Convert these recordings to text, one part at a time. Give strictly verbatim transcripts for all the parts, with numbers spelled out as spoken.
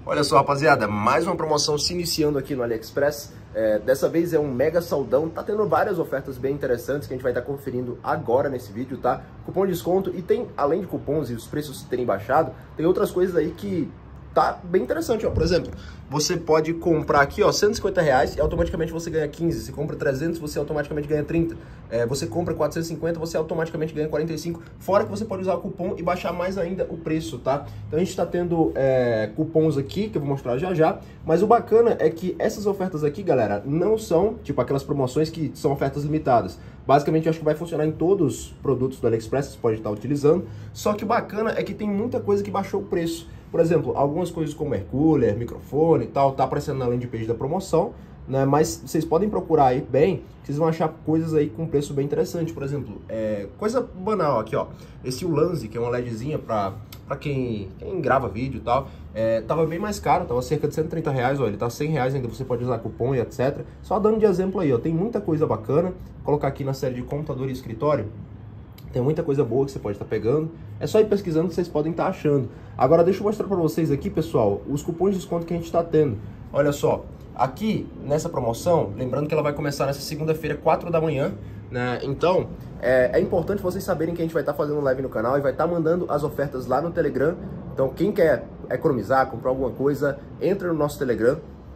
Olha só, rapaziada, mais uma promoção se iniciando aqui no AliExpress. É, dessa vez é um mega saldão, tá tendo várias ofertas bem interessantes que a gente vai estar conferindo agora nesse vídeo, tá? Cupom de desconto e tem, além de cupons e os preços terem baixado, tem outras coisas aí que tá bem interessante, ó. Por exemplo, você pode comprar aqui, ó, cento e cinquenta reais e automaticamente você ganha quinze. Você compra trezentos, você automaticamente ganha trinta. É, você compra quatrocentos e cinquenta, você automaticamente ganha quarenta e cinco. Fora que você pode usar o cupom e baixar mais ainda o preço, tá? Então a gente tá tendo é, cupons aqui, que eu vou mostrar já já. Mas o bacana é que essas ofertas aqui, galera, não são, tipo, aquelas promoções que são ofertas limitadas. Basicamente, eu acho que vai funcionar em todos os produtos do AliExpress, você pode estar utilizando. Só que o bacana é que tem muita coisa que baixou o preço. Por exemplo, algumas coisas como air cooler, microfone e tal, tá aparecendo na landing page da promoção, né? Mas vocês podem procurar aí bem, vocês vão achar coisas aí com preço bem interessante. Por exemplo, é, coisa banal aqui, ó. Esse Ulanzi, que é uma LEDzinha pra, pra quem, quem grava vídeo e tal, é, tava bem mais caro, tava cerca de cento e trinta reais, ó. Ele tá cem reais ainda, você pode usar cupom e etcétera. Só dando de exemplo aí, ó. Tem muita coisa bacana. Vou colocar aqui na série de computador e escritório. Tem muita coisa boa que você pode estar pegando. É só ir pesquisando que vocês podem estar achando. Agora deixa eu mostrar para vocês aqui, pessoal, os cupons de desconto que a gente está tendo. Olha só, aqui nessa promoção, lembrando que ela vai começar nessa segunda-feira, quatro da manhã, né? Então, é, é importante vocês saberem que a gente vai estar fazendo live no canal e vai estar mandando as ofertas lá no Telegram. Então, quem quer economizar, comprar alguma coisa, entra no nosso Telegram.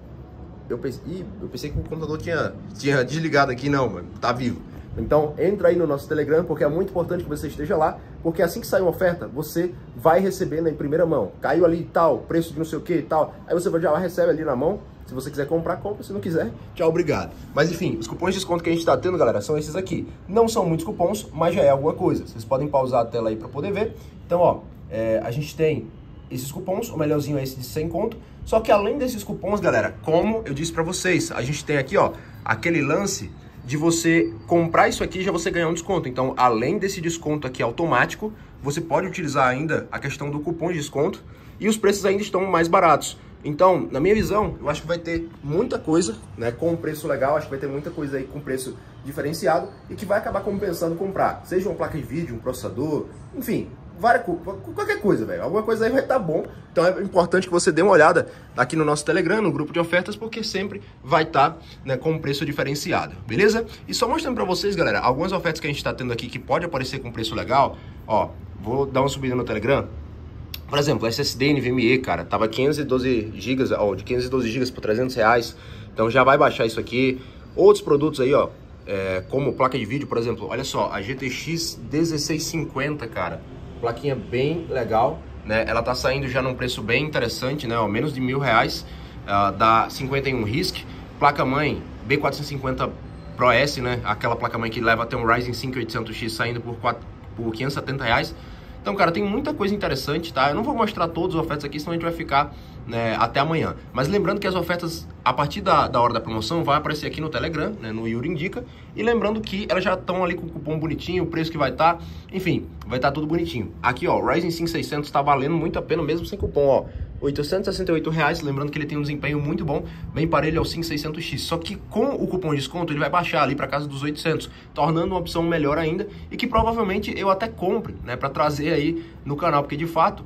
Eu pensei, Ih, eu pensei que o computador tinha, tinha desligado aqui, não, mano, tá vivo. Então, entra aí no nosso Telegram, porque é muito importante que você esteja lá, porque assim que sair uma oferta, você vai recebendo em primeira mão. Caiu ali tal, preço de não sei o que e tal, aí você já recebe ali na mão. Se você quiser comprar, compra. Se não quiser, tchau, obrigado. Mas enfim, os cupons de desconto que a gente está tendo, galera, são esses aqui. Não são muitos cupons, mas já é alguma coisa. Vocês podem pausar a tela aí para poder ver. Então, ó, é, a gente tem esses cupons, o melhorzinho é esse de cem conto. Só que além desses cupons, galera, como eu disse para vocês, a gente tem aqui, ó, aquele lance de você comprar isso aqui e já você ganhar um desconto. Então, além desse desconto aqui automático, você pode utilizar ainda a questão do cupom de desconto e os preços ainda estão mais baratos. Então, na minha visão, eu acho que vai ter muita coisa, né, com um preço legal, acho que vai ter muita coisa aí com preço diferenciado e que vai acabar compensando comprar. Seja uma placa de vídeo, um processador, enfim, várias, qualquer coisa, velho. Alguma coisa aí vai estar bom. Então é importante que você dê uma olhada aqui no nosso Telegram, no grupo de ofertas, porque sempre vai estar, né, com um preço diferenciado, beleza? E só mostrando para vocês, galera, algumas ofertas que a gente está tendo aqui que pode aparecer com preço legal. Ó, vou dar uma subida no Telegram. Por exemplo, S S D NVMe, cara, tava quinhentos e doze gigas, ó, de quinhentos e doze gigas por trezentos reais. Então já vai baixar isso aqui. Outros produtos aí, ó, é, como placa de vídeo, por exemplo, olha só, a G T X dezesseis cinquenta, cara. Plaquinha bem legal, né? Ela tá saindo já num preço bem interessante, né? Ó, menos de mil reais, uh, da cinquenta e um RISC. Placa-mãe B quatrocentos e cinquenta Pro S, né? Aquela placa-mãe que leva até um Ryzen cinco oitocentos X saindo por, por quinhentos e setenta reais. Então, cara, tem muita coisa interessante, tá? Eu não vou mostrar todas as ofertas aqui, senão a gente vai ficar, né, até amanhã. Mas lembrando que as ofertas, a partir da, da hora da promoção, vai aparecer aqui no Telegram, né, no Yuri Indica. E lembrando que elas já estão ali com o cupom bonitinho, o preço que vai estar, tá, enfim, vai estar tá tudo bonitinho. Aqui, ó, o Ryzen cinco seiscentos tá valendo muito a pena mesmo sem cupom, ó. oitocentos e sessenta e oito reais, lembrando que ele tem um desempenho muito bom, bem parelho ao cinco seiscentos X. Só que com o cupom de desconto ele vai baixar ali para casa dos oitocentos, tornando uma opção melhor ainda e que provavelmente eu até compre, né, para trazer aí no canal, porque de fato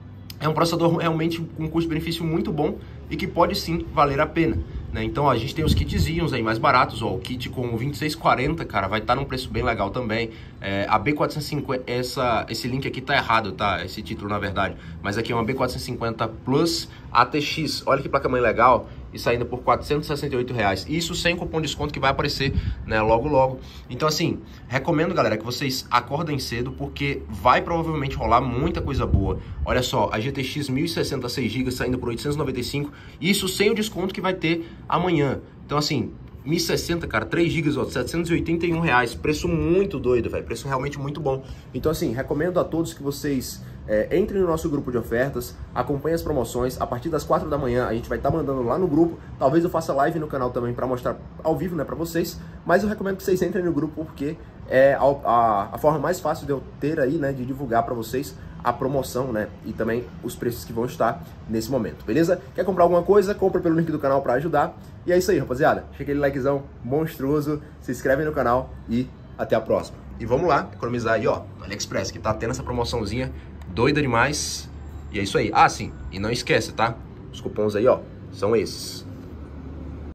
é um processador realmente com um custo-benefício muito bom e que pode sim valer a pena, né? Então, ó, a gente tem os kitzinhos aí mais baratos, ó, o kit com o vinte e seis quarenta, cara, vai estar num preço bem legal também. É, a B quatrocentos e cinquenta, essa, esse link aqui tá errado, tá? Esse título, na verdade. Mas aqui é uma B quatrocentos e cinquenta Plus A T X. Olha que placa-mãe legal. E saindo por quatrocentos e sessenta e oito reais. Isso sem cupom de desconto que vai aparecer, né, logo logo. Então assim, recomendo, galera, que vocês acordem cedo, porque vai provavelmente rolar muita coisa boa. Olha só, a G T X mil e sessenta seis gigas saindo por oitocentos e noventa e cinco. Isso sem o desconto que vai ter amanhã. Então assim, mil e sessenta, cara, três gigas, ó, setecentos e oitenta e um reais. Preço muito doido, velho. Preço realmente muito bom. Então assim, recomendo a todos que vocês é, entrem no nosso grupo de ofertas, acompanhem as promoções. A partir das quatro da manhã a gente vai estar tá mandando lá no grupo. Talvez eu faça live no canal também para mostrar ao vivo, né, para vocês. Mas eu recomendo que vocês entrem no grupo, porque é a, a, a forma mais fácil de eu ter aí, né, de divulgar para vocês a promoção, né, e também os preços que vão estar nesse momento, beleza? Quer comprar alguma coisa? Compra pelo link do canal para ajudar. E é isso aí, rapaziada. Deixa aquele likezão monstruoso, se inscreve no canal e até a próxima. E vamos lá, economizar aí, ó, no AliExpress, que tá tendo essa promoçãozinha doida demais. E é isso aí. Ah, sim, e não esquece, tá? Os cupons aí, ó, são esses.